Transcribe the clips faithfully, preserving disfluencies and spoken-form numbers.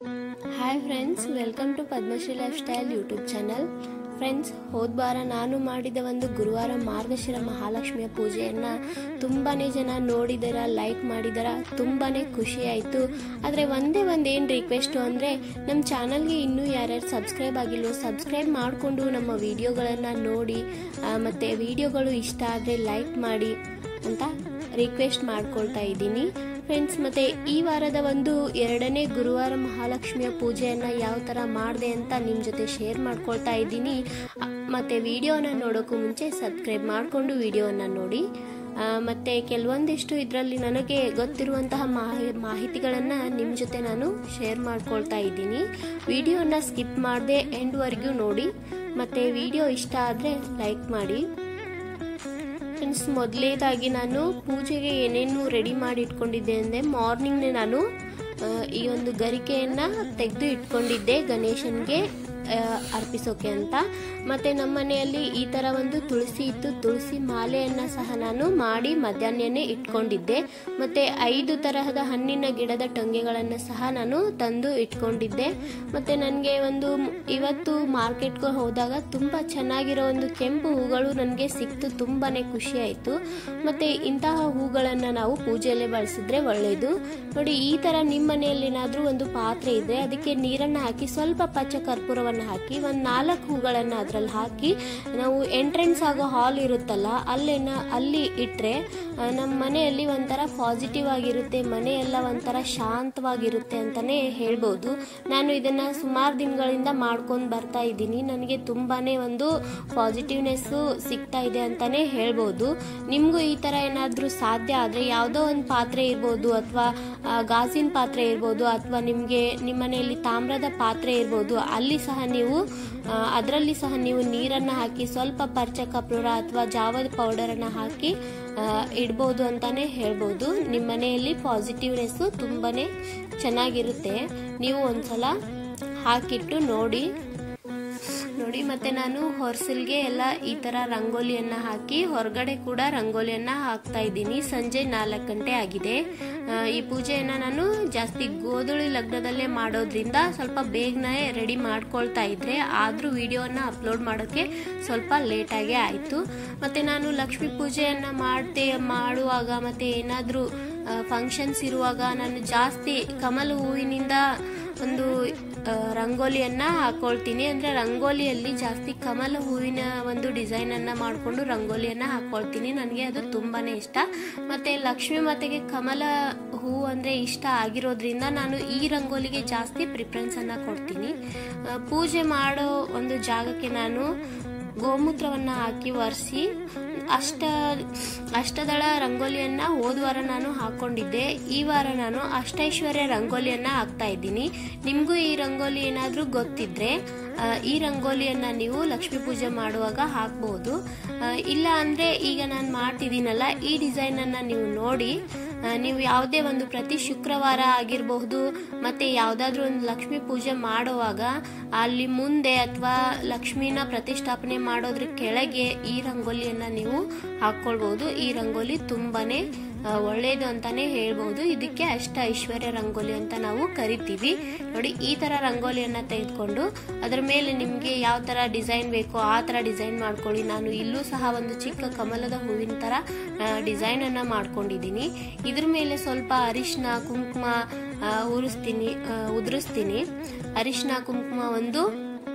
Hi friends, welcome to Padmashri lifestyle YouTube channel. Friends, ಹೋದ ವಾರ ನಾನು ಮಾಡಿದ ಒಂದು ಗುರುವಾರ ಮಾರ್ಗಶಿರ ಮಹಾಲಕ್ಷ್ಮಿಯ ಪೂಜೆಯನ್ನ ತುಂಬಾನೇ ಜನ ನೋಡಿದರ, ಲೈಕ್ ಮಾಡಿದರ, ತುಂಬಾನೇ ಖುಷಿ ಆಯಿತು. ಆದರೆ ಒಂದೇ ಒಂದು ಏನು ರಿಕ್ವೆಸ್ಟು ಅಂದರೆ, ನಮ್ಮ ಚಾನಲ್ಗೆ ಇನ್ನೂ ಯಾರ್ಯಾರು ಸಬ್ಸ್ಕ್ರೈಬ್ ಆಗಿಲ್ವೋ ಸಬ್ಸ್ಕ್ರೈಬ್ ಮಾಡಿಕೊಂಡು ನಮ್ಮ ವಿಡಿಯೋಗಳನ್ನು ನೋಡಿ ಮತ್ತು ವಿಡಿಯೋಗಳು ಇಷ್ಟ ಆದರೆ ಲೈಕ್ ಮಾಡಿ ಅಂತ ರಿಕ್ವೆಸ್ಟ್ ಮಾಡ್ಕೊಳ್ತಾ ಇದ್ದೀನಿ ಫ್ರೆಂಡ್ಸ್. ಮತ್ತೆ ಈ ವಾರದ ಒಂದು ಎರಡನೇ ಗುರುವಾರ ಮಹಾಲಕ್ಷ್ಮಿಯ ಪೂಜೆಯನ್ನ ಯಾವ ತರ ಮಾಡಿದೆ ಅಂತ ನಿಮ್ ಜೊತೆ ಶೇರ್ ಮಾಡ್ಕೊಳ್ತಾ ಇದ್ದೀನಿ. ಮತ್ತೆ ವಿಡಿಯೋನ ನೋಡೋಕ್ಕೂ ಮುಂಚೆ ಸಬ್ಸ್ಕ್ರೈಬ್ ಮಾಡಿಕೊಂಡು ವಿಡಿಯೋನ ನೋಡಿ. ಮತ್ತೆ ಕೆಲವೊಂದಿಷ್ಟು ಇದರಲ್ಲಿ ನನಗೆ ಗೊತ್ತಿರುವಂತಹ ಮಾಹಿತಿಗಳನ್ನ ನಿಮ್ ಜೊತೆ ನಾನು ಶೇರ್ ಮಾಡ್ಕೊಳ್ತಾ ಇದ್ದೀನಿ. ವಿಡಿಯೋನ ಸ್ಕಿಪ್ ಮಾಡದೆ ಎಂಡ್ವರೆಗೂ ನೋಡಿ. ಮತ್ತೆ ವಿಡಿಯೋ ಇಷ್ಟ ಆದ್ರೆ ಲೈಕ್ ಮಾಡಿ ಫ್ರೆಂಡ್ಸ್. ಮೊದಲೇದಾಗಿ ನಾನು ಪೂಜೆಗೆ ಏನೇನು ರೆಡಿ ಮಾಡಿ ಇಟ್ಕೊಂಡಿದ್ದೆ ಅಂದರೆ, ಮಾರ್ನಿಂಗ್ನೇ ನಾನು ಈ ಒಂದು ಗರಿಕೆಯನ್ನು ತೆಗೆದು ಇಟ್ಕೊಂಡಿದ್ದೆ ಗಣೇಶನ್ಗೆ ಅರ್ಪಿಸೋಕೆ ಅಂತ. ಮತ್ತೆ ನಮ್ಮ ಮನೆಯಲ್ಲಿ ಈ ತರ ಒಂದು ತುಳಸಿ ಇತ್ತು, ತುಳಸಿ ಮಾಲೆಯನ್ನ ಸಹ ನಾನು ಮಾಡಿ ಮಧ್ಯಾಹ್ನನೇ ಇಟ್ಕೊಂಡಿದ್ದೆ. ಮತ್ತೆ ಐದು ತರಹದ ಹಣ್ಣಿನ ಗಿಡದ ಟೊಂಗೆಗಳನ್ನ ಸಹ ನಾನು ತಂದು ಇಟ್ಕೊಂಡಿದ್ದೆ. ಮತ್ತೆ ನನಗೆ ಒಂದು ಇವತ್ತು ಮಾರ್ಕೆಟ್ಗೆ ಹೋದಾಗ ತುಂಬಾ ಚೆನ್ನಾಗಿರೋ ಒಂದು ಕೆಂಪು ಹೂಗಳು ನನಗೆ ಸಿಕ್ತು, ತುಂಬಾನೇ ಖುಷಿ ಆಯ್ತು. ಮತ್ತೆ ಇಂತಹ ಹೂಗಳನ್ನ ನಾವು ಪೂಜೆಯಲ್ಲಿ ಬಳಸಿದ್ರೆ ಒಳ್ಳೆಯದು. ನೋಡಿ, ಈ ತರ ನಿಮ್ಮ ಮನೆಯಲ್ಲಿ ಏನಾದ್ರೂ ಒಂದು ಪಾತ್ರೆ ಇದೆ, ಅದಕ್ಕೆ ನೀರನ್ನ ಹಾಕಿ ಸ್ವಲ್ಪ ಪಚ್ಚ ಕರ್ಪೂರವನ್ನ ಹಾಕಿ ಒಂದ್ ನಾಲ್ಕು ಹೂಗಳನ್ನ ಅದ್ರಲ್ಲಿ ಹಾಕಿ ನಾವು ಎಂಟ್ರೆನ್ಸ್ ಆಗೋ ಹಾಲ್ ಇರುತ್ತಲ್ಲ ಅಲ್ಲೇನ ಅಲ್ಲಿ ಇಟ್ರೆ ನಮ್ಮ ಮನೆಯಲ್ಲಿ ಒಂಥರ ಪಾಸಿಟಿವ್ ಆಗಿರುತ್ತೆ, ಮನೆಯೆಲ್ಲ ಒಂಥರ ಶಾಂತವಾಗಿರುತ್ತೆ ಅಂತಾನೆ ಹೇಳ್ಬೋದು. ನಾನು ಇದನ್ನ ಸುಮಾರು ದಿನಗಳಿಂದ ಮಾಡ್ಕೊಂಡು ಬರ್ತಾ ಇದ್ದೀನಿ. ನನಗೆ ತುಂಬಾನೇ ಒಂದು ಪಾಸಿಟಿವ್ನೆಸ್ ಸಿಗ್ತಾ ಇದೆ ಅಂತಾನೆ ಹೇಳ್ಬೋದು. ನಿಮ್ಗೂ ಈ ತರ ಏನಾದ್ರೂ ಸಾಧ್ಯ ಆದ್ರೆ ಯಾವುದೋ ಒಂದು ಪಾತ್ರೆ ಇರ್ಬೋದು, ಅಥವಾ ಗಾಜಿನ ಪಾತ್ರೆ ಇರ್ಬೋದು, ಅಥವಾ ನಿಮ್ಗೆ ನಿಮ್ಮ ಮನೆಯಲ್ಲಿ ತಾಮ್ರದ ಪಾತ್ರೆ ಇರ್ಬೋದು, ಅಲ್ಲಿ ಸಹ ನೀವು ಅದರಲ್ಲಿ ಸಹ ನೀವು ನೀರನ್ನ ಹಾಕಿ ಸ್ವಲ್ಪ ಪರ್ಚ ಕರ್ಪೂರ ಅಥವಾ ಜಾವದ ಪೌಡರ್ ಅನ್ನ ಹಾಕಿ ಇಡ್ಬೋದು ಅಂತಾನೆ ಹೇಳ್ಬೋದು. ನಿಮ್ಮ ಮನೆಯಲ್ಲಿ ಪಾಸಿಟಿವ್ನೆಸ್ ತುಂಬಾನೇ ಚೆನ್ನಾಗಿರುತ್ತೆ. ನೀವು ಒಂದ್ಸಲ ಹಾಕಿಟ್ಟು ನೋಡಿ ನೋಡಿ ಮತ್ತೆ ನಾನು ಹೊರಸಲ್ಗೆ ಎಲ್ಲ ಈ ತರ ರಂಗೋಲಿಯನ್ನ ಹಾಕಿ ಹೊರಗಡೆ ಕೂಡ ರಂಗೋಲಿಯನ್ನ ಹಾಕ್ತಾ ಇದ್ದೀನಿ. ಸಂಜೆ ನಾಲ್ಕು ಗಂಟೆ ಆಗಿದೆ. ಈ ಪೂಜೆಯನ್ನ ನಾನು ಜಾಸ್ತಿ ಗೋಧುಳಿ ಲಗ್ನದಲ್ಲೇ ಮಾಡೋದ್ರಿಂದ ಸ್ವಲ್ಪ ಬೇಗನೆ ರೆಡಿ ಮಾಡ್ಕೊಳ್ತಾ ಇದ್ರೆ, ಆದ್ರೂ ವಿಡಿಯೋನ ಅಪ್ಲೋಡ್ ಮಾಡೋಕೆ ಸ್ವಲ್ಪ ಲೇಟ್ ಆಗೇ ಆಯ್ತು. ಮತ್ತೆ ನಾನು ಲಕ್ಷ್ಮೀ ಪೂಜೆಯನ್ನ ಮಾಡ್ತೆ ಮಾಡುವಾಗ ಮತ್ತೆ ಏನಾದ್ರೂ ಫಂಕ್ಷನ್ಸ್ ಇರುವಾಗ ನಾನು ಜಾಸ್ತಿ ಕಮಲ ಹೂವಿನಿಂದ ಒಂದು ರಂಗೋಲಿಯನ್ನ ಹಾಕೊಳ್ತೀನಿ. ಅಂದ್ರೆ ರಂಗೋಲಿಯಲ್ಲಿ ಜಾಸ್ತಿ ಕಮಲ ಹೂವಿನ ಒಂದು ಡಿಸೈನ್ ಅನ್ನ ಮಾಡ್ಕೊಂಡು ರಂಗೋಲಿಯನ್ನ ಹಾಕೊಳ್ತೀನಿ. ನನಗೆ ಅದು ತುಂಬಾನೇ ಇಷ್ಟ. ಮತ್ತೆ ಲಕ್ಷ್ಮೀ ಮಾತೆಗೆ ಕಮಲ ಹೂ ಅಂದ್ರೆ ಇಷ್ಟ ಆಗಿರೋದ್ರಿಂದ ನಾನು ಈ ರಂಗೋಲಿಗೆ ಜಾಸ್ತಿ ಪ್ರಿಫರೆನ್ಸ್ ಅನ್ನ ಕೊಡ್ತೀನಿ. ಪೂಜೆ ಮಾಡೋ ಒಂದು ಜಾಗಕ್ಕೆ ನಾನು ಗೋಮೂತ್ರವನ್ನ ಹಾಕಿ ಒರೆಸಿ ಅಷ್ಟ ಅಷ್ಟದಳ ರಂಗೋಲಿಯನ್ನ ಹೋದ ವಾರ ನಾನು ಹಾಕೊಂಡಿದ್ದೆ. ಈ ವಾರ ನಾನು ಅಷ್ಟೈಶ್ವರ್ಯ ರಂಗೋಲಿಯನ್ನ ಹಾಕ್ತಾ ಇದ್ದೀನಿ. ನಿಮ್ಗೂ ಈ ರಂಗೋಲಿ ಏನಾದ್ರೂ ಗೊತ್ತಿದ್ರೆ ಈ ರಂಗೋಲಿಯನ್ನ ನೀವು ಲಕ್ಷ್ಮೀ ಪೂಜೆ ಮಾಡುವಾಗ ಹಾಕ್ಬಹುದು. ಇಲ್ಲ ಅಂದ್ರೆ ಈಗ ನಾನು ಮಾಡ್ತಿದ್ದೀನಲ್ಲ ಈ ಡಿಸೈನ್ ಅನ್ನ ನೀವು ನೋಡಿ ನೀವು ಯಾವುದೇ ಒಂದು ಪ್ರತಿ ಶುಕ್ರವಾರ ಆಗಿರಬಹುದು, ಮತ್ತೆ ಯಾವ್ದಾದ್ರು ಒಂದು ಲಕ್ಷ್ಮೀ ಪೂಜೆ ಮಾಡುವಾಗ ಅಲ್ಲಿ ಮುಂದೆ ಅಥವಾ ಲಕ್ಷ್ಮಿನ ಪ್ರತಿಷ್ಠಾಪನೆ ಮಾಡೋದ್ರ ಕೆಳಗೆ ಈ ರಂಗೋಲಿಯನ್ನ ನೀವು ಹಾಕೊಳ್ಬಹುದು. ಈ ರಂಗೋಲಿ ತುಂಬಾನೇ ಒಳ್ಳೇದು ಅಂತಾನೆ ಹೇಳ್ಬಹುದು. ಇದಕ್ಕೆ ಅಷ್ಟ ಐಶ್ವರ್ಯ ರಂಗೋಲಿ ಅಂತ ನಾವು ಕರಿತೀವಿ. ನೋಡಿ, ಈ ತರ ರಂಗೋಲಿಯನ್ನ ತೆಗೆದುಕೊಂಡು ಅದರ ಮೇಲೆ ನಿಮ್ಗೆ ಯಾವ ತರ ಡಿಸೈನ್ ಬೇಕೋ ಆ ತರ ಡಿಸೈನ್ ಮಾಡ್ಕೊಳ್ಳಿ. ನಾನು ಇಲ್ಲೂ ಸಹ ಒಂದು ಚಿಕ್ಕ ಕಮಲದ ಹೂವಿನ ತರ ಡಿಸೈನ್ ಅನ್ನ ಮಾಡ್ಕೊಂಡಿದ್ದೀನಿ. ಇದ್ರ ಮೇಲೆ ಸ್ವಲ್ಪ ಅರಿಶಿನ ಕುಂಕುಮ ಉರಿಸ್ತೀನಿ ಉದುರಿಸ್ತೀನಿ. ಅರಿಶಿನ ಕುಂಕುಮ ಒಂದು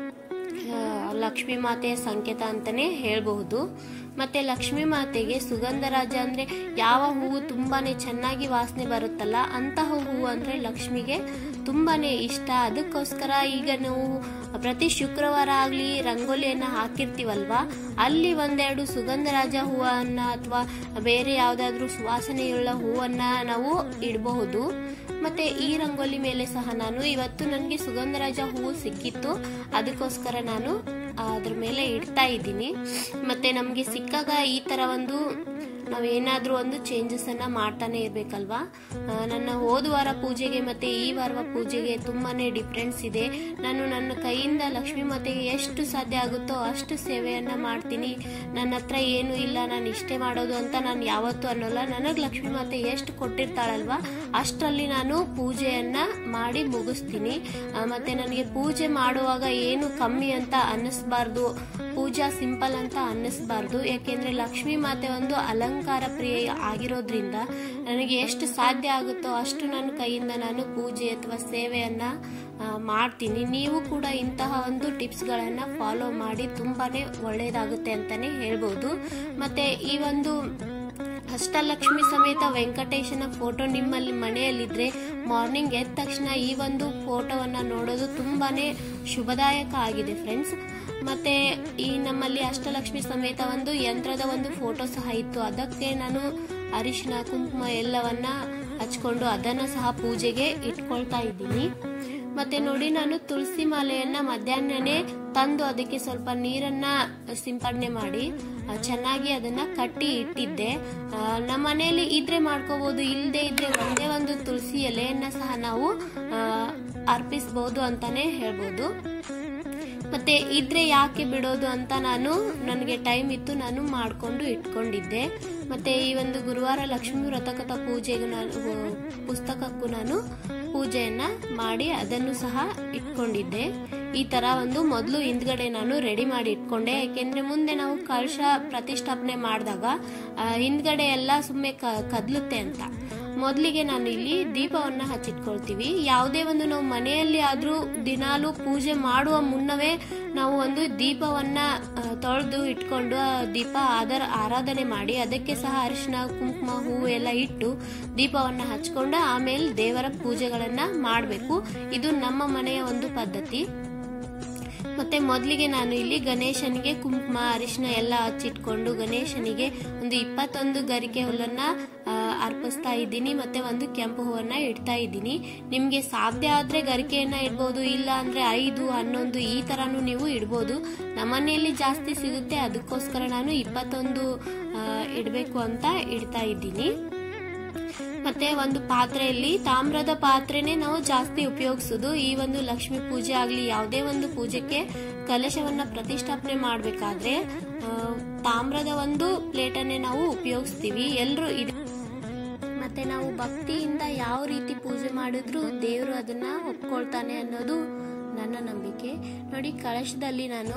ಲಕ್ಷ್ಮೀ ಮಾತೆಯ ಸಂಕೇತ ಅಂತಾನೆ ಹೇಳ್ಬಹುದು. ಮತ್ತೆ ಲಕ್ಷ್ಮೀ ಮಾತೆಗೆ ಸುಗಂಧರಾಜ ಅಂದ್ರೆ ಯಾವ ಹೂವು ತುಂಬಾನೇ ಚೆನ್ನಾಗಿ ವಾಸನೆ ಬರುತ್ತಲ್ಲ ಅಂತಹ ಹೂವು ಅಂದ್ರೆ ಲಕ್ಷ್ಮಿಗೆ ತುಂಬಾನೇ ಇಷ್ಟ. ಅದಕ್ಕೋಸ್ಕರ ಈಗ ನಾವು ಪ್ರತಿ ಶುಕ್ರವಾರ ಆಗ್ಲಿ ರಂಗೋಲಿಯನ್ನ ಹಾಕಿರ್ತೀವಲ್ವಾ, ಅಲ್ಲಿ ಒಂದೆರಡು ಸುಗಂಧರಾಜ ಹೂವನ್ನ ಅಥವಾ ಬೇರೆ ಯಾವ್ದಾದ್ರು ಸುವಾಸನೆಯುಳ್ಳ ಹೂವನ್ನ ನಾವು ಇಡಬಹುದು. ಮತ್ತೆ ಈ ರಂಗೋಲಿ ಮೇಲೆ ಸಹ ನಾನು ಇವತ್ತು ನನಗೆ ಸುಗಂಧರಾಜ ಹೂವು ಸಿಕ್ಕಿತ್ತು, ಅದಕ್ಕೋಸ್ಕರ ನಾನು ಅದ್ರ ಮೇಲೆ ಇಡ್ತಾ ಇದ್ದೀನಿ. ಮತ್ತೆ ನಮ್ಗೆ ಸಿಕ್ಕಾಗ ಈ ತರ ಒಂದು ನಾವು ಏನಾದ್ರೂ ಒಂದು ಚೇಂಜಸ್ ಅನ್ನ ಮಾಡ್ತಾನೆ ಇರ್ಬೇಕಲ್ವಾ. ನನ್ನ ಹೋದ ವಾರ ಪೂಜೆಗೆ ಮತ್ತೆ ಈ ವಾರ ಪೂಜೆಗೆ ತುಂಬಾನೇ ಡಿಫ್ರೆನ್ಸ್ ಇದೆ. ನಾನು ನನ್ನ ಕೈಯಿಂದ ಲಕ್ಷ್ಮೀ ಮಾತೆಗೆ ಎಷ್ಟು ಸಾಧ್ಯ ಆಗುತ್ತೋ ಅಷ್ಟು ಸೇವೆಯನ್ನ ಮಾಡ್ತೀನಿ. ನನ್ನ ಹತ್ರ ಏನು ಇಲ್ಲ, ನಾನು ಇಷ್ಟೇ ಮಾಡೋದು ಅಂತ ನಾನು ಯಾವತ್ತೂ ಅನ್ನೋಲ್ಲ. ನನಗ್ ಲಕ್ಷ್ಮೀ ಮಾತೆ ಎಷ್ಟು ಕೊಟ್ಟಿರ್ತಾಳಲ್ವಾ ಅಷ್ಟರಲ್ಲಿ ನಾನು ಪೂಜೆಯನ್ನ ಮಾಡಿ ಮುಗಿಸ್ತೀನಿ. ಮತ್ತೆ ನನಗೆ ಪೂಜೆ ಮಾಡುವಾಗ ಏನು ಕಮ್ಮಿ ಅಂತ ಅನ್ನಿಸ್ಬಾರ್ದು, ಪೂಜಾ ಸಿಂಪಲ್ ಅಂತ ಅನ್ನಿಸ್ಬಾರ್ದು. ಯಾಕೆಂದ್ರೆ ಲಕ್ಷ್ಮೀ ಮಾತೆ ಒಂದು ಅಲಂಕಾರ ಪ್ರಿಯ ಆಗಿರೋದ್ರಿಂದ ನನಗೆ ಎಷ್ಟು ಸಾಧ್ಯ ಆಗುತ್ತೋ ಅಷ್ಟು ನನ್ನ ಕೈಯಿಂದ ನಾನು ಪೂಜೆ ಅಥವಾ ಸೇವೆಯನ್ನ ಮಾಡ್ತೀನಿ. ನೀವು ಕೂಡ ಇಂತಹ ಒಂದು ಟಿಪ್ಸ್ ಗಳನ್ನ ಫಾಲೋ ಮಾಡಿ ತುಂಬಾನೇ ಒಳ್ಳೇದಾಗುತ್ತೆ ಅಂತಾನೆ ಹೇಳ್ಬೋದು. ಮತ್ತೆ ಈ ಒಂದು ಅಷ್ಟಲಕ್ಷ್ಮಿ ಸಮೇತ ವೆಂಕಟೇಶನ ಫೋಟೋ ನಿಮ್ಮಲ್ಲಿ ಮನೆಯಲ್ಲಿದ್ರೆ ಮಾರ್ನಿಂಗ್ ಎದ್ದ ತಕ್ಷಣ ಈ ಒಂದು ಫೋಟೋವನ್ನ ನೋಡೋದು ತುಂಬಾನೇ ಶುಭದಾಯಕ ಆಗಿದೆ ಫ್ರೆಂಡ್ಸ್. ಮತ್ತೆ ಈ ನಮ್ಮಲ್ಲಿ ಅಷ್ಟಲಕ್ಷ್ಮಿ ಸಮೇತ ಒಂದು ಯಂತ್ರದ ಒಂದು ಫೋಟೋ ಸಹ ಇತ್ತು. ಅದಕ್ಕೆ ನಾನು ಅರಿಶಿನ ಕುಂಕುಮ ಎಲ್ಲವನ್ನ ಹಚ್ಕೊಂಡು ಅದನ್ನ ಸಹ ಪೂಜೆಗೆ ಇಟ್ಕೊಳ್ತಾ ಇದ್ದೀನಿ. ಮತ್ತೆ ನೋಡಿ, ನಾನು ತುಳಸಿ ಮಾಲೆಯನ್ನ ಮಧ್ಯಾಹ್ನನೇ ತಂದು ಅದಕ್ಕೆ ಸ್ವಲ್ಪ ನೀರನ್ನ ಸಿಂಪಡಣೆ ಮಾಡಿ ಚೆನ್ನಾಗಿ ಅದನ್ನ ಕಟ್ಟಿ ಇಟ್ಟಿದ್ದೆ. ನಮ್ಮ ಮನೆಯಲ್ಲಿ ಇದ್ರೆ ಮಾಡ್ಕೋಬಹುದು, ಇಲ್ಲದೆ ಇದ್ರೆ ಒಂದೇ ಒಂದು ತುಳಸಿ ಎಲೆಯನ್ನ ಸಹ ನಾವು ಅರ್ಪಿಸಬಹುದು ಅಂತಾನೆ ಹೇಳ್ಬೋದು. ಮತ್ತೆ ಇದ್ರೆ ಯಾಕೆ ಬಿಡೋದು ಅಂತ ನಾನು ನನಗೆ ಟೈಮ್ ಇತ್ತು, ನಾನು ಮಾಡ್ಕೊಂಡು ಇಟ್ಕೊಂಡಿದ್ದೆ. ಮತ್ತೆ ಈ ಒಂದು ಗುರುವಾರ ಲಕ್ಷ್ಮೀ ವ್ರತಕಥಾ ಪೂಜೆಗೂ ನಾನು ಪುಸ್ತಕಕ್ಕೂ ನಾನು ಪೂಜೆಯನ್ನ ಮಾಡಿ ಅದನ್ನು ಸಹ ಇಟ್ಕೊಂಡಿದ್ದೆ. ಈ ತರ ಒಂದು ಮೊದಲು ಹಿಂದ್ಗಡೆ ನಾನು ರೆಡಿ ಮಾಡಿ ಇಟ್ಕೊಂಡೆ. ಯಾಕೆಂದ್ರೆ ಮುಂದೆ ನಾವು ಕಳಶ ಪ್ರತಿಷ್ಠಾಪನೆ ಮಾಡಿದಾಗ ಹಿಂದ್ಗಡೆ ಎಲ್ಲ ಸುಮ್ಮನೆ ಕದ್ಲುತ್ತೆ ಅಂತ ಮೊದಲಿಗೆ ನಾನು ಇಲ್ಲಿ ದೀಪವನ್ನ ಹಚ್ಚಿಟ್ಕೊಳ್ತೀವಿ. ಯಾವುದೇ ಒಂದು ನಾವು ಮನೆಯಲ್ಲಿ ಆದ್ರೂ ದಿನಾಲು ಪೂಜೆ ಮಾಡುವ ಮುನ್ನವೇ ನಾವು ಒಂದು ದೀಪವನ್ನ ತೊಳೆದು ಇಟ್ಕೊಂಡು ದೀಪ ಆದರ ಆರಾಧನೆ ಮಾಡಿ ಅದಕ್ಕೆ ಸಹ ಅರಿಶಿನ ಕುಂಕುಮ ಹೂವು ಎಲ್ಲ ಇಟ್ಟು ದೀಪವನ್ನ ಹಚ್ಕೊಂಡು ಆಮೇಲೆ ದೇವರ ಪೂಜೆಗಳನ್ನ ಮಾಡಬೇಕು. ಇದು ನಮ್ಮ ಮನೆಯ ಒಂದು ಪದ್ಧತಿ. ಮತ್ತೆ ಮೊದಲಿಗೆ ನಾನು ಇಲ್ಲಿ ಗಣೇಶನಿಗೆ ಕುಂಕುಮ ಅರಿಶಿನ ಎಲ್ಲ ಹಚ್ಚಿಟ್ಕೊಂಡು ಗಣೇಶನಿಗೆ ಒಂದು ಇಪ್ಪತ್ತೊಂದು ಗರಿಕೆ ಹುಲ್ಲನ್ನ ಅರ್ಪಿಸ್ತಾ ಇದ್ದೀನಿ. ಮತ್ತೆ ಒಂದು ಕೆಂಪು ಹೂವನ್ನ ಇಡ್ತಾ ಇದ್ದೀನಿ. ನಿಮ್ಗೆ ಸಾಧ್ಯ ಆದ್ರೆ ಗರಿಕೆಯನ್ನ ಇಡ್ಬೋದು, ಇಲ್ಲ ಅಂದ್ರೆ ಐದು ಹನ್ನೊಂದು ಈ ತರಾನು ನೀವು ಇಡ್ಬೋದು. ನಮ್ಮನೆಯಲ್ಲಿ ಜಾಸ್ತಿ ಸಿಗುತ್ತೆ, ಅದಕ್ಕೋಸ್ಕರ ನಾನು ಇಪ್ಪತ್ತೊಂದು ಇಡ್ಬೇಕು ಅಂತ ಇಡ್ತಾ ಇದ್ದೀನಿ. ಮತ್ತೆ ಒಂದು ಪಾತ್ರೆಯಲ್ಲಿ ತಾಮ್ರದ ಪಾತ್ರೆನೇ ನಾವು ಜಾಸ್ತಿ ಉಪಯೋಗಿಸೋದು. ಈ ಒಂದು ಲಕ್ಷ್ಮೀ ಪೂಜೆ ಆಗ್ಲಿ ಯಾವುದೇ ಒಂದು ಪೂಜೆಗೆ ಕಲಶವನ್ನ ಪ್ರತಿಷ್ಠಾಪನೆ ಮಾಡ್ಬೇಕಾದ್ರೆ ತಾಮ್ರದ ಒಂದು ಪ್ಲೇಟನ್ನೇ ನಾವು ಉಪಯೋಗಿಸ್ತೀವಿ ಎಲ್ರು. ಮತ್ತೆ ನಾವು ಭಕ್ತಿಯಿಂದ ಯಾವ ರೀತಿ ಪೂಜೆ ಮಾಡಿದ್ರು ದೇವರು ಅದನ್ನ ಒಪ್ಕೊಳ್ತಾನೆ ಅನ್ನೋದು ನನ್ನ ನಂಬಿಕೆ. ನೋಡಿ, ಕಳಶದಲ್ಲಿ ನಾನು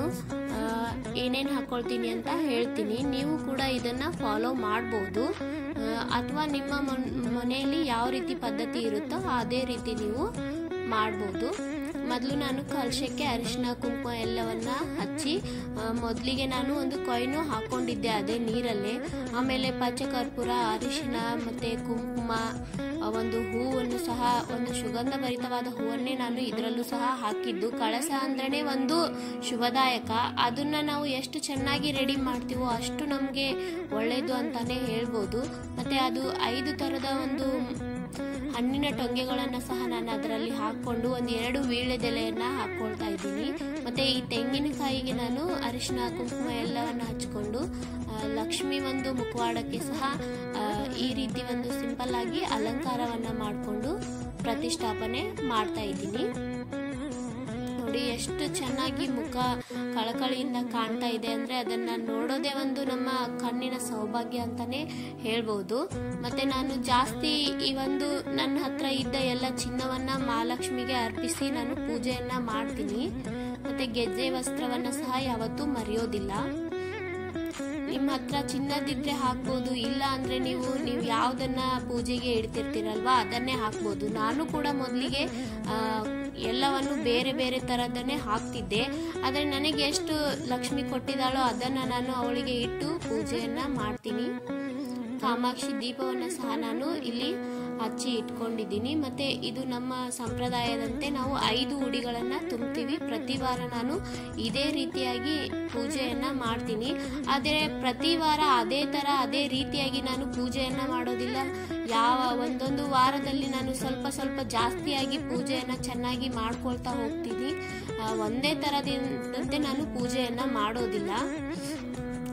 ಏನೇನು ಹಾಕೊಳ್ತೀನಿ ಅಂತ ಹೇಳ್ತೀನಿ. ನೀವು ಕೂಡ ಇದನ್ನ ಫಾಲೋ ಮಾಡಬಹುದು, ಅಥವಾ ನಿಮ್ಮ ಮನೆಯಲ್ಲಿ ಯಾವ ರೀತಿ ಪದ್ಧತಿ ಇರುತ್ತೋ ಅದೇ ರೀತಿ ನೀವು ಮಾಡಬಹುದು. ಮೊದಲು ನಾನು ಕಲಶಕ್ಕೆ ಅರಿಶಿನ ಕುಂಕುಮ ಎಲ್ಲವನ್ನ ಹಚ್ಚಿ ಮೊದಲಿಗೆ ನಾನು ಒಂದು ಕೊಯ್ನು ಹಾಕೊಂಡಿದ್ದೆ ಅದೇ ನೀರಲ್ಲೇ. ಆಮೇಲೆ ಪಚ್ಚಕರ್ಪೂರ, ಅರಿಶಿನ ಮತ್ತೆ ಕುಂಕುಮ, ಒಂದು ಹೂವನ್ನು ಸಹ, ಒಂದು ಸುಗಂಧ ಭರಿತವಾದ ಹೂವನ್ನೇ ನಾನು ಇದರಲ್ಲೂ ಸಹ ಹಾಕಿದ್ದು. ಕಳಸ ಅಂದ್ರೇನೆ ಒಂದು ಶುಭದಾಯಕ. ಅದನ್ನ ನಾವು ಎಷ್ಟು ಚೆನ್ನಾಗಿ ರೆಡಿ ಮಾಡ್ತೀವೋ ಅಷ್ಟು ನಮ್ಗೆ ಒಳ್ಳೇದು ಅಂತಾನೆ ಹೇಳ್ಬೋದು. ಮತ್ತೆ ಅದು ಐದು ತರದ ಒಂದು ಹಣ್ಣಿನ ಟೊಂಗೆಗಳನ್ನ ಸಹ ನಾನು ಅದರಲ್ಲಿ ಹಾಕೊಂಡು ಒಂದು ಎರಡು ವೀಳ್ಯದೆಲೆಯನ್ನ ಹಾಕೊಳ್ತಾ ಇದ್ದೀನಿ. ಮತ್ತೆ ಈ ತೆಂಗಿನಕಾಯಿಗೆ ನಾನು ಅರಿಶಿನ ಕುಂಕುಮ ಎಲ್ಲವನ್ನ ಹಚ್ಕೊಂಡು ಲಕ್ಷ್ಮಿ ಒಂದು ಮುಖವಾಡಕ್ಕೆ ಸಹ ಈ ರೀತಿ ಒಂದು ಸಿಂಪಲ್ ಆಗಿ ಅಲಂಕಾರವನ್ನ ಮಾಡಿಕೊಂಡು ಪ್ರತಿಷ್ಠಾಪನೆ ಮಾಡ್ತಾ ಇದ್ದೀನಿ. ನೋಡಿ ಎಷ್ಟು ಚೆನ್ನಾಗಿ ಮುಖ ಕಳಕಳಿಯಿಂದ ಕಾಣ್ತಾ ಇದೆ ಅಂದ್ರೆ ಅದನ್ನ ನೋಡೋದೇ ಒಂದು ನಮ್ಮ ಕಣ್ಣಿನ ಸೌಭಾಗ್ಯ ಅಂತಾನೆ ಹೇಳ್ಬಹುದು. ಮತ್ತೆ ನಾನು ಜಾಸ್ತಿ ಈ ಒಂದು ನನ್ನ ಹತ್ರ ಇದ್ದ ಎಲ್ಲ ಚಿನ್ನವನ್ನ ಮಹಾಲಕ್ಷ್ಮಿಗೆ ಅರ್ಪಿಸಿ ನಾನು ಪೂಜೆಯನ್ನ ಮಾಡ್ತೀನಿ. ಮತ್ತೆ ಗೆಜ್ಜೆ ವಸ್ತ್ರವನ್ನ ಸಹ ಯಾವತ್ತೂ ಮರೆಯೋದಿಲ್ಲ. ನಿಮ್ಮ ಹತ್ರ ಚಿನ್ನದಿದ್ರೆ ಹಾಕ್ಬೋದು, ಇಲ್ಲ ಅಂದ್ರೆ ನೀವು ನೀವು ಯಾವ್ದನ್ನ ಪೂಜೆಗೆ ಇಡ್ತಿರ್ತೀರಲ್ವಾ ಅದನ್ನೇ ಹಾಕ್ಬೋದು. ನಾನು ಕೂಡ ಮೊದಲಿಗೆ ಎಲ್ಲವನ್ನು ಬೇರೆ ಬೇರೆ ತರದನ್ನೇ ಹಾಕ್ತಿದ್ದೆ. ಆದ್ರೆ ನನಗೆ ಎಷ್ಟು ಲಕ್ಷ್ಮಿ ಕೊಟ್ಟಿದ್ದಾಳೋ ಅದನ್ನ ನಾನು ಅವಳಿಗೆ ಇಟ್ಟು ಪೂಜೆಯನ್ನ ಮಾಡ್ತೀನಿ. ಕಾಮಾಕ್ಷಿ ದೀಪವನ್ನ ಸಹ ನಾನು ಇಲ್ಲಿ ಹಚ್ಚಿ ಇಟ್ಕೊಂಡಿದ್ದೀನಿ. ಮತ್ತೆ ಇದು ನಮ್ಮ ಸಂಪ್ರದಾಯದಂತೆ ನಾವು ಐದು ಉಡಿಗಳನ್ನ ತುಂಬ್ತೀವಿ. ಪ್ರತಿ ವಾರ ನಾನು ಇದೇ ರೀತಿಯಾಗಿ ಪೂಜೆಯನ್ನ ಮಾಡ್ತೀನಿ. ಆದರೆ ಪ್ರತಿ ವಾರ ಅದೇ ತರ ಅದೇ ರೀತಿಯಾಗಿ ನಾನು ಪೂಜೆಯನ್ನ ಮಾಡೋದಿಲ್ಲ. ಯಾವ ಒಂದೊಂದು ವಾರದಲ್ಲಿ ನಾನು ಸ್ವಲ್ಪ ಸ್ವಲ್ಪ ಜಾಸ್ತಿಯಾಗಿ ಪೂಜೆಯನ್ನ ಚೆನ್ನಾಗಿ ಮಾಡ್ಕೊಳ್ತಾ ಹೋಗ್ತೀನಿ. ಒಂದೇ ತರದಂತೆ ನಾನು ಪೂಜೆಯನ್ನ ಮಾಡೋದಿಲ್ಲ.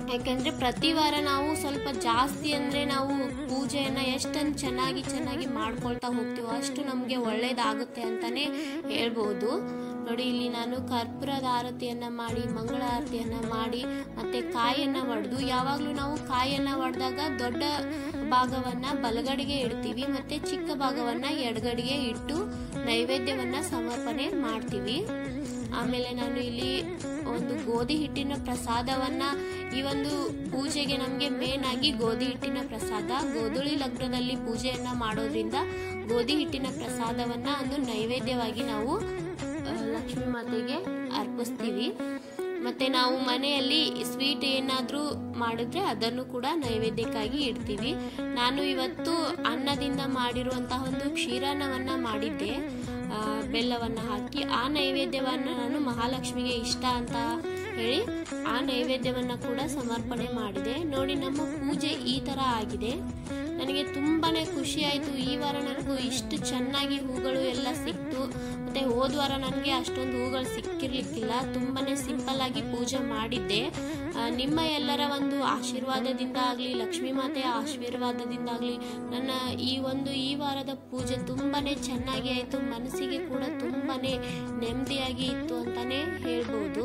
ಯಾಕೆಂದರೆ ಪ್ರತಿ ವಾರ ನಾವು ಸ್ವಲ್ಪ ಜಾಸ್ತಿ ಅಂದರೆ ನಾವು ಪೂಜೆಯನ್ನು ಎಷ್ಟೊಂದು ಚೆನ್ನಾಗಿ ಚೆನ್ನಾಗಿ ಮಾಡ್ಕೊಳ್ತಾ ಹೋಗ್ತೀವೋ ಅಷ್ಟು ನಮಗೆ ಒಳ್ಳೆಯದಾಗುತ್ತೆ ಅಂತಲೇ ಹೇಳ್ಬೋದು. ನೋಡಿ, ಇಲ್ಲಿ ನಾನು ಕರ್ಪೂರದ ಆರತಿಯನ್ನು ಮಾಡಿ, ಮಂಗಳ ಆರತಿಯನ್ನು ಮಾಡಿ, ಮತ್ತು ಕಾಯನ್ನು ಒಡೆದು, ಯಾವಾಗಲೂ ನಾವು ಕಾಯನ್ನು ಒಡೆದಾಗ ದೊಡ್ಡ ಭಾಗವನ್ನು ಬಲಗಡೆಗೆ ಇಡ್ತೀವಿ ಮತ್ತು ಚಿಕ್ಕ ಭಾಗವನ್ನು ಎಡಗಡೆಗೆ ಇಟ್ಟು ನೈವೇದ್ಯವನ್ನು ಸಮರ್ಪಣೆ ಮಾಡ್ತೀವಿ. ಆಮೇಲೆ ನಾನು ಇಲ್ಲಿ ಒಂದು ಗೋಧಿ ಹಿಟ್ಟಿನ ಪ್ರಸಾದವನ್ನ, ಈ ಒಂದು ಪೂಜೆಗೆ ನಮಗೆ ಮೇನ್ ಆಗಿ ಗೋಧಿ ಹಿಟ್ಟಿನ ಪ್ರಸಾದ, ಗೋಧುಳಿ ಲಗ್ನದಲ್ಲಿ ಪೂಜೆಯನ್ನ ಮಾಡೋದ್ರಿಂದ ಗೋಧಿ ಹಿಟ್ಟಿನ ಪ್ರಸಾದವನ್ನ ಒಂದು ನೈವೇದ್ಯವಾಗಿ ನಾವು ಲಕ್ಷ್ಮೀ ಮಾತೆಗೆ ಅರ್ಪಿಸ್ತೀವಿ. ಮತ್ತೆ ನಾವು ಮನೆಯಲ್ಲಿ ಸ್ವೀಟ್ ಏನಾದ್ರೂ ಮಾಡಿದ್ರೆ ಅದನ್ನು ಕೂಡ ನೈವೇದ್ಯಕ್ಕಾಗಿ ಇಡ್ತೀವಿ. ನಾನು ಇವತ್ತು ಅನ್ನದಿಂದ ಮಾಡಿರುವಂತಹ ಒಂದು ಕ್ಷೀರಾನ್ನವನ್ನ ಮಾಡಿದ್ದೆ, ಬೆಲ್ಲವನ್ನು ಹಾಕಿ. ಆ ನೈವೇದ್ಯವನ್ನು ನಾನು ಮಹಾಲಕ್ಷ್ಮಿಗೆ ಇಷ್ಟ ಅಂತ ಹೇಳಿ ಆ ನೈವೇದ್ಯವನ್ನು ಕೂಡ ಸಮರ್ಪಣೆ ಮಾಡಿದೆ. ನೋಡಿ, ನಮ್ಮ ಪೂಜೆ ಈ ಥರ ಆಗಿದೆ. ನನಗೆ ತುಂಬಾನೇ ಖುಷಿ ಆಯಿತು. ಈ ವಾರ ನನಗೂ ಇಷ್ಟು ಚೆನ್ನಾಗಿ ಹೂಗಳು ಎಲ್ಲ ಸಿಕ್ತು. ಮತ್ತು ಹೋದ ವಾರ ನನಗೆ ಅಷ್ಟೊಂದು ಹೂಗಳು ಸಿಕ್ಕಿರ್ಲಿಕ್ಕಿಲ್ಲ. ತುಂಬಾನೇ ಸಿಂಪಲ್ ಆಗಿ ಪೂಜೆ ಮಾಡಿದ್ದೆ. ನಿಮ್ಮ ಎಲ್ಲರ ಒಂದು ಆಶೀರ್ವಾದದಿಂದ ಆಗಲಿ, ಲಕ್ಷ್ಮೀ ಮಾತೆಯ ಆಶೀರ್ವಾದದಿಂದ ಆಗಲಿ ನನ್ನ ಈ ಒಂದು ಈ ವಾರದ ಪೂಜೆ ತುಂಬಾನೇ ಚೆನ್ನಾಗಿ ಆಯಿತು. ಮನಸ್ಸಿಗೆ ಕೂಡ ತುಂಬಾನೇ ನೆಮ್ಮದಿಯಾಗಿ ಇತ್ತು ಅಂತಾನೆ ಹೇಳ್ಬೋದು.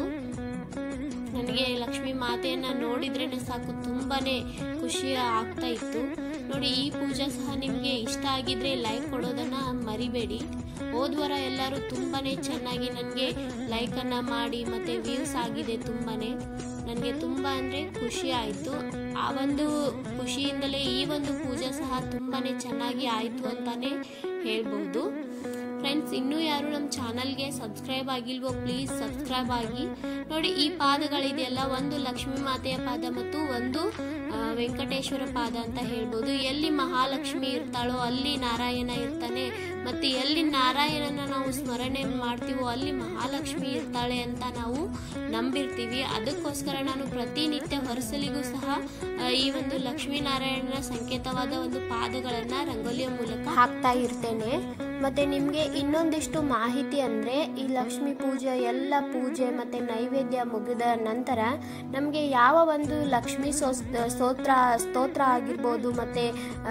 ನನಗೆ ಲಕ್ಷ್ಮೀ ಮಾತೆಯನ್ನ ನೋಡಿದ್ರೇನೆ ಸಾಕು, ತುಂಬಾನೇ ಖುಷಿ ಆಗ್ತಾ ಇತ್ತು. ನೋಡಿ, ಈ ಪೂಜೆ ಸಹ ನಿಮಗೆ ಇಷ್ಟ ಆಗಿದ್ರೆ ಲೈಕ್ ಕೊಡೋದನ್ನ ಮರಿಬೇಡಿ. ಹೋದ್ವಾರ ಎಲ್ಲರೂ ತುಂಬಾನೇ ಚೆನ್ನಾಗಿ ನನಗೆ ಲೈಕನ್ನು ಮಾಡಿ ಮತ್ತು ವ್ಯೂಸ್ ಆಗಿದೆ. ತುಂಬಾನೇ ನನಗೆ ತುಂಬ ಅಂದರೆ ಖುಷಿ ಆಯಿತು. ಆ ಒಂದು ಖುಷಿಯಿಂದಲೇ ಈ ಒಂದು ಪೂಜೆ ಸಹ ತುಂಬಾನೇ ಚೆನ್ನಾಗಿ ಆಯಿತು ಅಂತಾನೆ ಹೇಳ್ಬೋದು. ಫ್ರೆಂಡ್ಸ್, ಇನ್ನೂ ಯಾರು ನಮ್ಮ ಚಾನಲ್ಗೆ ಸಬ್ಸ್ಕ್ರೈಬ್ ಆಗಿಲ್ವೋ ಪ್ಲೀಸ್ ಸಬ್ಸ್ಕ್ರೈಬ್ ಆಗಿ. ನೋಡಿ, ಈ ಪಾದಗಳಿದೆಯಲ್ಲ, ಒಂದು ಲಕ್ಷ್ಮೀ ಮಾತೆಯ ಪಾದ ಮತ್ತು ಒಂದು ವೆಂಕಟೇಶ್ವರ ಪಾದ ಅಂತ ಹೇಳ್ಬೋದು. ಎಲ್ಲಿ ಮಹಾಲಕ್ಷ್ಮಿ ಇರ್ತಾಳೋ ಅಲ್ಲಿ ನಾರಾಯಣ ಇರ್ತಾನೆ, ಮತ್ತು ಎಲ್ಲಿ ನಾರಾಯಣನ ನಾವು ಸ್ಮರಣೆ ಮಾಡ್ತೀವೋ ಅಲ್ಲಿ ಮಹಾಲಕ್ಷ್ಮಿ ಇರ್ತಾಳೆ ಅಂತ ನಾವು ನಂಬಿರ್ತೀವಿ. ಅದಕ್ಕೋಸ್ಕರ ನಾನು ಪ್ರತಿನಿತ್ಯ ಹೊರಸಲಿಗೂ ಸಹ ಈ ಒಂದು ಲಕ್ಷ್ಮೀನಾರಾಯಣನ ಸಂಕೇತವಾದ ಒಂದು ಪಾದಗಳನ್ನ ರಂಗೋಲಿಯ ಮೂಲಕ ಹಾಕ್ತಾ ಇರ್ತೇನೆ. ಮತ್ತೆ ನಿಮಗೆ ಇನ್ನೊಂದಿಷ್ಟು ಮಾಹಿತಿ ಅಂದರೆ, ಈ ಲಕ್ಷ್ಮೀ ಪೂಜೆ ಎಲ್ಲ ಪೂಜೆ ಮತ್ತು ನೈವೇದ್ಯ ಮುಗಿದ ನಂತರ ನಮಗೆ ಯಾವ ಒಂದು ಲಕ್ಷ್ಮೀ ಸ್ತೋತ್ರ ಸ್ತೋತ್ರ ಆಗಿರ್ಬೋದು ಮತ್ತು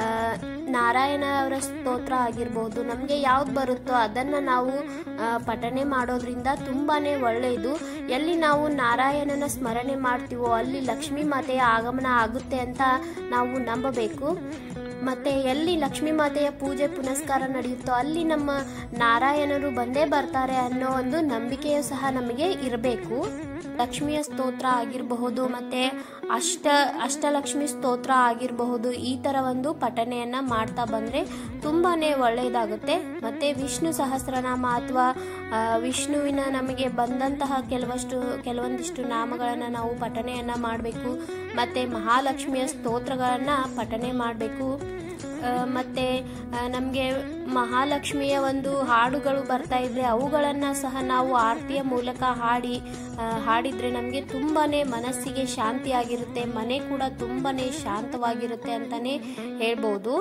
ನಾರಾಯಣ ಅವರ ಸ್ತೋತ್ರ ಆಗಿರ್ಬೋದು, ನಮಗೆ ಯಾವ್ದು ಬರುತ್ತೋ ಅದನ್ನು ನಾವು ಪಠನೆ ಮಾಡೋದ್ರಿಂದ ತುಂಬಾ ಒಳ್ಳೆಯದು. ಎಲ್ಲಿ ನಾವು ನಾರಾಯಣನ ಸ್ಮರಣೆ ಮಾಡ್ತೀವೋ ಅಲ್ಲಿ ಲಕ್ಷ್ಮೀ ಮಾತೆಯ ಆಗಮನ ಆಗುತ್ತೆ ಅಂತ ನಾವು ನಂಬಬೇಕು. ಮತ್ತು ಎಲ್ಲಿ ಲಕ್ಷ್ಮೀ ಮಾತೆಯ ಪೂಜೆ ಪುನಸ್ಕಾರ ನಡೆಯುತ್ತೋ ಅಲ್ಲಿ ನಮ್ಮ ನಾರಾಯಣರು ಬಂದೇ ಬರ್ತಾರೆ ಅನ್ನೋ ಒಂದು ನಂಬಿಕೆಯೂ ಸಹ ನಮಗೆ ಇರಬೇಕು. ಲಕ್ಷ್ಮಿಯ ಸ್ತೋತ್ರ ಆಗಿರಬಹುದು ಮತ್ತು ಅಷ್ಟ ಅಷ್ಟಲಕ್ಷ್ಮಿ ಸ್ತೋತ್ರ ಆಗಿರಬಹುದು, ಈ ಥರ ಒಂದು ಪಠಣೆಯನ್ನು ಮಾಡ್ತಾ ಬಂದರೆ ತುಂಬಾ ಒಳ್ಳೆಯದಾಗುತ್ತೆ. ಮತ್ತು ವಿಷ್ಣು ಸಹಸ್ರನಾಮ ಅಥವಾ ವಿಷ್ಣುವಿನ ನಮಗೆ ಬಂದಂತಹ ಕೆಲವಷ್ಟು ಕೆಲವೊಂದಿಷ್ಟು ನಾಮಗಳನ್ನು ನಾವು ಪಠಣೆಯನ್ನು ಮಾಡಬೇಕು. ಮತ್ತು ಮಹಾಲಕ್ಷ್ಮಿಯ ಸ್ತೋತ್ರಗಳನ್ನು ಪಠಣೆ ಮಾಡಬೇಕು. ಮತ್ತು ನಮಗೆ ಮಹಾಲಕ್ಷ್ಮಿಯ ಒಂದು ಹಾಡುಗಳು ಬರ್ತಾ ಇದ್ರೆ ಅವುಗಳನ್ನು ಸಹ ನಾವು ಆರತಿಯ ಮೂಲಕ ಹಾಡಿ ಹಾಡಿದರೆ ನಮಗೆ ತುಂಬಾ ಮನಸ್ಸಿಗೆ ಶಾಂತಿಯಾಗಿರುತ್ತೆ, ಮನೆ ಕೂಡ ತುಂಬಾ ಶಾಂತವಾಗಿರುತ್ತೆ ಅಂತಲೇ ಹೇಳ್ಬೋದು.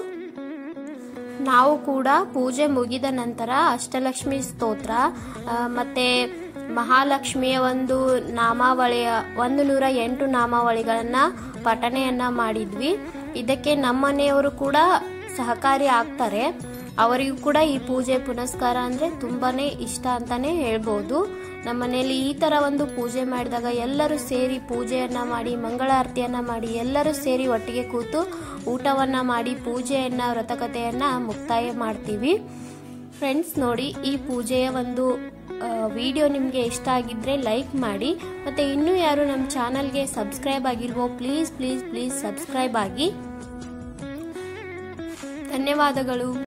ನಾವು ಕೂಡ ಪೂಜೆ ಮುಗಿದ ನಂತರ ಅಷ್ಟಲಕ್ಷ್ಮಿ ಸ್ತೋತ್ರ ಮತ್ತು ಮಹಾಲಕ್ಷ್ಮಿಯ ಒಂದು ನಾಮಾವಳಿಯ ಒಂದು ನೂರ ಎಂಟು ನಾಮಾವಳಿಗಳನ್ನು ಪಠಣೆಯನ್ನು ಮಾಡಿದ್ವಿ. ಇದಕ್ಕೆ ನಮ್ಮನೆಯವರು ಕೂಡ ಸಹಕಾರಿ ಆಗ್ತಾರೆ. ಅವರಿಗೂ ಕೂಡ ಈ ಪೂಜೆ ಪುನಸ್ಕಾರ ಅಂದರೆ ತುಂಬಾ ಇಷ್ಟ ಅಂತಾನೆ ಹೇಳ್ಬೋದು. ನಮ್ಮ ಮನೆಯಲ್ಲಿ ಈ ಥರ ಒಂದು ಪೂಜೆ ಮಾಡಿದಾಗ ಎಲ್ಲರೂ ಸೇರಿ ಪೂಜೆಯನ್ನು ಮಾಡಿ, ಮಂಗಳಾರತಿಯನ್ನು ಮಾಡಿ, ಎಲ್ಲರೂ ಸೇರಿ ಒಟ್ಟಿಗೆ ಕೂತು ಊಟವನ್ನು ಮಾಡಿ ಪೂಜೆಯನ್ನು ವ್ರತಕಥೆಯನ್ನು ಮುಕ್ತಾಯ ಮಾಡ್ತೀವಿ. ಫ್ರೆಂಡ್ಸ್, ನೋಡಿ, ಈ ಪೂಜೆಯ ಒಂದು ವಿಡಿಯೋ ನಿಮಗೆ ಇಷ್ಟ ಆಗಿದ್ರೆ ಲೈಕ್ ಮಾಡಿ. ಮತ್ತು ಇನ್ನೂ ಯಾರು ನಮ್ಮ ಚಾನಲ್ಗೆ ಸಬ್ಸ್ಕ್ರೈಬ್ ಆಗಿಲ್ವೋ ಪ್ಲೀಸ್ ಪ್ಲೀಸ್ ಪ್ಲೀಸ್ ಸಬ್ಸ್ಕ್ರೈಬ್ ಆಗಿ. ಧನ್ಯವಾದಗಳು.